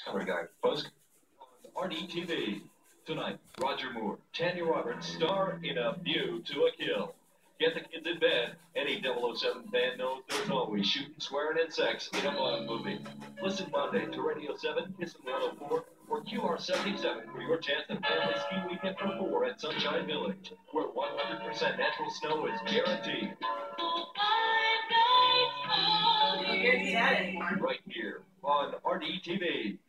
Sorry, guy. Buzz. On RDTV. Tonight, Roger Moore, Tanya Roberts star in A View to a Kill. Get the kids in bed. Any 007 fan knows there's always shooting, swearing, and sex in a Bond movie. Listen Monday to Radio 7, Kissin' 104, or QR77 for your chance at Family Ski Weekend for 4 at Sunshine Village, where 100% natural snow is guaranteed. Right here on RDTV.